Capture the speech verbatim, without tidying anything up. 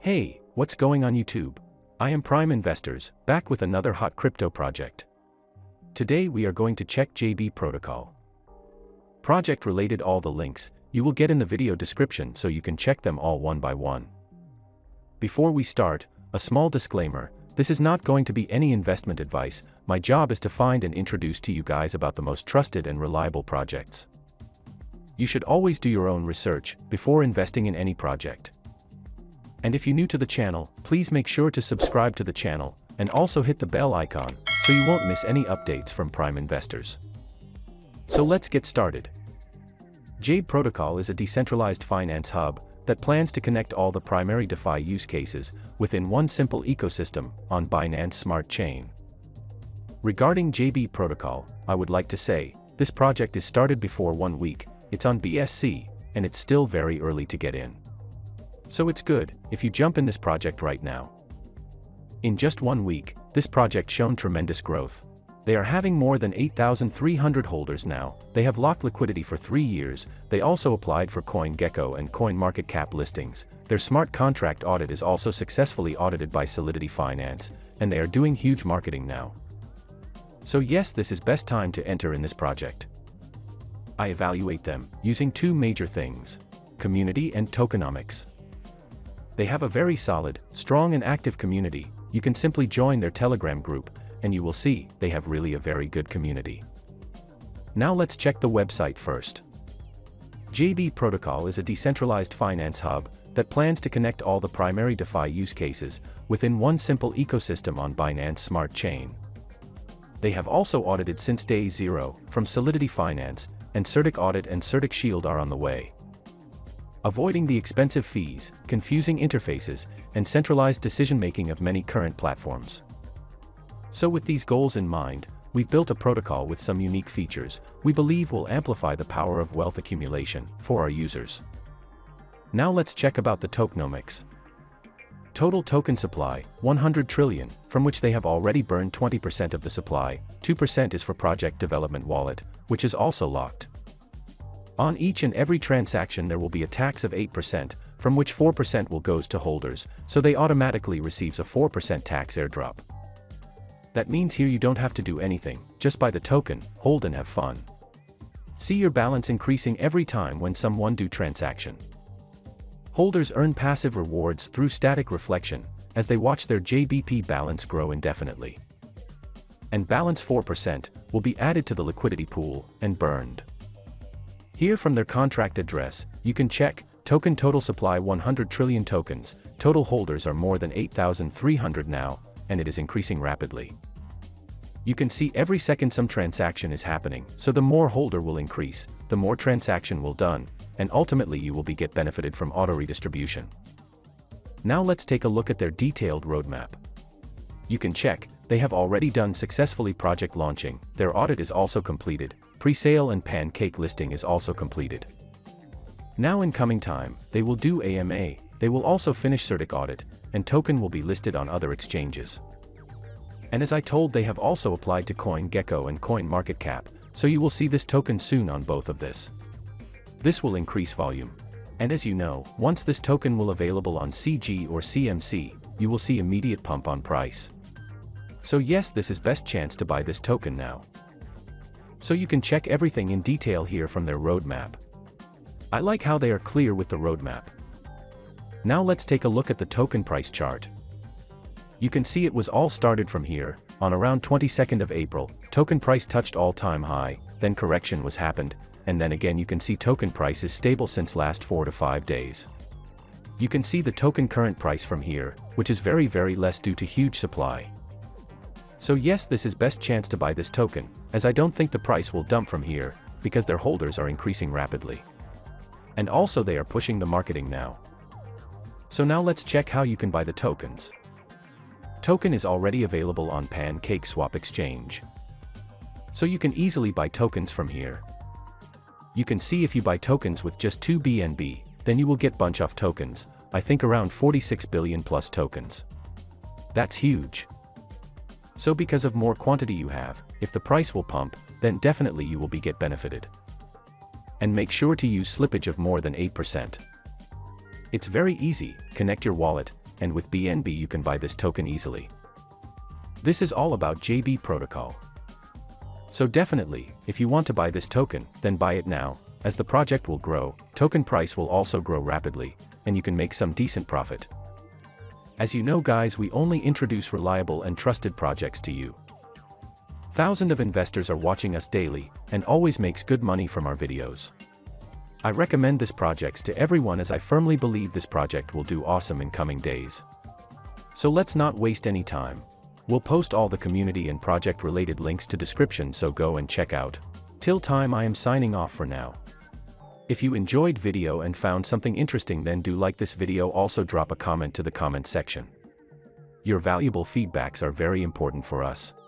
Hey, what's going on YouTube? I am Prime Investors, back with another hot crypto project. Today we are going to check J B Protocol. Project related all the links, you will get in the video description so you can check them all one by one. Before we start, a small disclaimer, this is not going to be any investment advice, my job is to find and introduce to you guys about the most trusted and reliable projects. You should always do your own research before investing in any project. And if you're new to the channel, please make sure to subscribe to the channel, and also hit the bell icon, so you won't miss any updates from Prime Investors. So let's get started. J B Protocol is a decentralized finance hub that plans to connect all the primary DeFi use cases within one simple ecosystem on Binance Smart Chain. Regarding J B Protocol, I would like to say, this project is started before one week, it's on B S C, and it's still very early to get in. So it's good if you jump in this project right now. In just one week, this project shown tremendous growth. They are having more than eight thousand three hundred holders now, they have locked liquidity for three years, they also applied for CoinGecko and CoinMarketCap listings, their smart contract audit is also successfully audited by Solidity Finance, and they are doing huge marketing now. So yes, this is best time to enter in this project. I evaluate them using two major things: community and tokenomics. They have a very solid, strong and active community. You can simply join their Telegram group, and you will see, they have really a very good community. Now let's check the website first. J B Protocol is a decentralized finance hub that plans to connect all the primary DeFi use cases within one simple ecosystem on Binance Smart Chain. They have also audited since day zero, from Solidity Finance, and Certik Audit and Certik Shield are on the way. Avoiding the expensive fees, confusing interfaces, and centralized decision-making of many current platforms. So with these goals in mind, we've built a protocol with some unique features we believe will amplify the power of wealth accumulation for our users. Now let's check about the tokenomics. Total token supply, one hundred trillion, from which they have already burned twenty percent of the supply, two percent is for project development wallet, which is also locked. On each and every transaction there will be a tax of eight percent, from which four percent will goes to holders, so they automatically receives a four percent tax airdrop. That means here you don't have to do anything, just buy the token, hold and have fun. See your balance increasing every time when someone do transaction. Holders earn passive rewards through static reflection, as they watch their J B P balance grow indefinitely. And balance four percent will be added to the liquidity pool and burned. Here from their contract address, you can check, token total supply one hundred trillion tokens, total holders are more than eight thousand three hundred now, and it is increasing rapidly. You can see every second some transaction is happening, so the more holder will increase, the more transaction will done, and ultimately you will be get benefited from auto redistribution. Now let's take a look at their detailed roadmap. You can check, they have already done successfully project launching, their audit is also completed, pre-sale and pancake listing is also completed. Now in coming time, they will do A M A, they will also finish Certik audit, and token will be listed on other exchanges. And as I told, they have also applied to CoinGecko and CoinMarketCap, so you will see this token soon on both of this. This will increase volume. And as you know, once this token will available on C G or C M C, you will see immediate pump on price. So yes, this is best chance to buy this token now. So you can check everything in detail here from their roadmap. I like how they are clear with the roadmap. Now let's take a look at the token price chart. You can see it was all started from here, on around twenty-second of April, token price touched all-time high, then correction was happened, and then again you can see token price is stable since last four to five days. You can see the token current price from here, which is very very less due to huge supply. So yes, this is best chance to buy this token, as I don't think the price will dump from here, because their holders are increasing rapidly. And also they are pushing the marketing now. So now let's check how you can buy the tokens. Token is already available on PancakeSwap exchange. So you can easily buy tokens from here. You can see if you buy tokens with just two B N B, then you will get bunch of tokens, I think around forty-six billion plus tokens. That's huge. So because of more quantity you have, if the price will pump, then definitely you will be get benefited. And make sure to use slippage of more than eight percent. It's very easy, connect your wallet, and with B N B you can buy this token easily. This is all about J B Protocol. So definitely, if you want to buy this token, then buy it now, as the project will grow, token price will also grow rapidly, and you can make some decent profit. As you know guys, we only introduce reliable and trusted projects to you. Thousands of investors are watching us daily, and always makes good money from our videos. I recommend this project to everyone as I firmly believe this project will do awesome in coming days. So let's not waste any time. We'll post all the community and project related links to description, so go and check out. Till time I am signing off for now. If you enjoyed video and found something interesting, then do like this video, also drop a comment to the comment section. Your valuable feedbacks are very important for us.